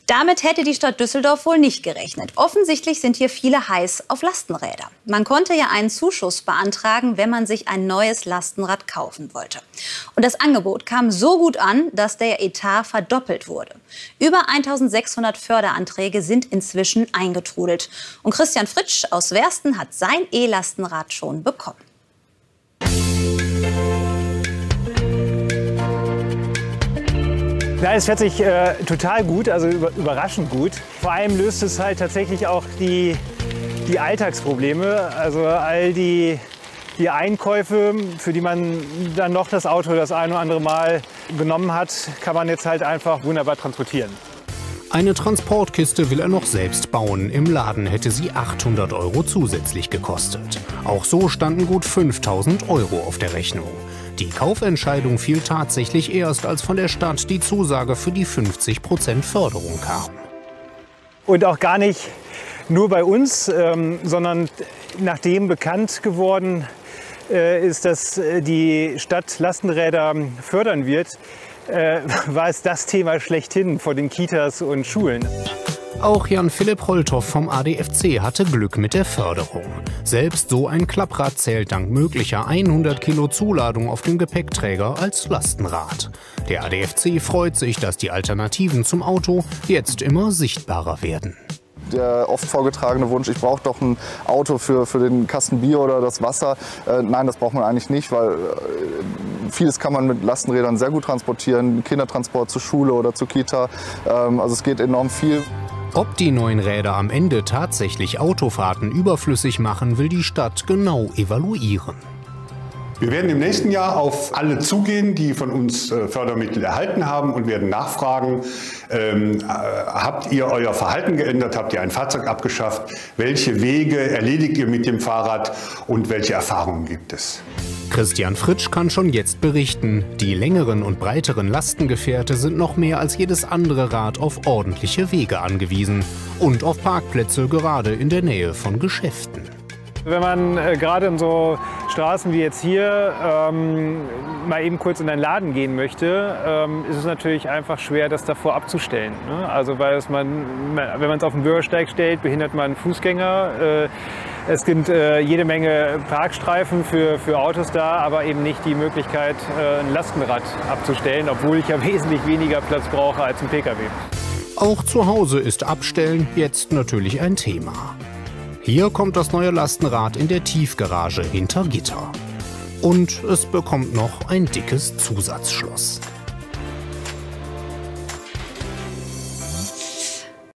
Damit hätte die Stadt Düsseldorf wohl nicht gerechnet. Offensichtlich sind hier viele heiß auf Lastenräder. Man konnte ja einen Zuschuss beantragen, wenn man sich ein neues Lastenrad kaufen wollte. Und das Angebot kam so gut an, dass der Etat verdoppelt wurde. Über 1600 Förderanträge sind inzwischen eingetrudelt. Und Christian Fritsch aus Wersten hat sein E-Lastenrad schon bekommen. Ja, es fährt sich total gut, also überraschend gut. Vor allem löst es halt tatsächlich auch die Alltagsprobleme, also all die Einkäufe, für die man dann noch das Auto das ein oder andere Mal genommen hat, kann man jetzt halt einfach wunderbar transportieren. Eine Transportkiste will er noch selbst bauen. Im Laden hätte sie 800 € zusätzlich gekostet. Auch so standen gut 5.000 € auf der Rechnung. Die Kaufentscheidung fiel tatsächlich erst, als von der Stadt die Zusage für die 50% Förderung kam. Und auch gar nicht nur bei uns, sondern nachdem bekannt geworden ist, dass die Stadt Lastenräder fördern wird, war es das Thema schlechthin vor den Kitas und Schulen. Auch Jan-Philipp Holthoff vom ADFC hatte Glück mit der Förderung. Selbst so ein Klapprad zählt dank möglicher 100 Kilo Zuladung auf dem Gepäckträger als Lastenrad. Der ADFC freut sich, dass die Alternativen zum Auto jetzt immer sichtbarer werden. Der oft vorgetragene Wunsch, ich brauche doch ein Auto für den Kasten Bier oder das Wasser. Nein, das braucht man eigentlich nicht, weil vieles kann man mit Lastenrädern sehr gut transportieren. Kindertransport zur Schule oder zur Kita. Also es geht enorm viel. Ob die neuen Räder am Ende tatsächlich Autofahrten überflüssig machen, will die Stadt genau evaluieren. Wir werden im nächsten Jahr auf alle zugehen, die von uns Fördermittel erhalten haben und werden nachfragen, habt ihr euer Verhalten geändert, habt ihr ein Fahrzeug abgeschafft, welche Wege erledigt ihr mit dem Fahrrad und welche Erfahrungen gibt es? Christian Fritsch kann schon jetzt berichten, die längeren und breiteren Lastengefährte sind noch mehr als jedes andere Rad auf ordentliche Wege angewiesen und auf Parkplätze gerade in der Nähe von Geschäften. Wenn man gerade in so Straßen wie jetzt hier mal eben kurz in einen Laden gehen möchte, ist es natürlich einfach schwer, das davor abzustellen. Ne? Also wenn man es auf den Bürgersteig stellt, behindert man Fußgänger. Es gibt jede Menge Parkstreifen für Autos da, aber eben nicht die Möglichkeit, ein Lastenrad abzustellen, obwohl ich ja wesentlich weniger Platz brauche als ein Pkw. Auch zu Hause ist Abstellen jetzt natürlich ein Thema. Hier kommt das neue Lastenrad in der Tiefgarage hinter Gitter. Und es bekommt noch ein dickes Zusatzschloss.